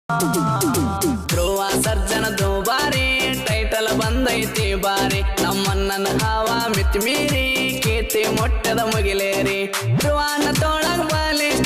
ಧ್ರುವ ಸರ್ಜನ ದುಬಾರಿ ಟೈಟಲ್ ಬಂದೈತಿ ಬಾರಿ ನಮ್ಮಣ್ಣನ ಹಾವ ಮಿತ್ ಮೀರಿ ಕೀರ್ತಿ ಮೊಟ್ಟದ ಮುಗಿಲೇರಿ ಧ್ರುವನ ತೋಳಗ ಬಾಲಿ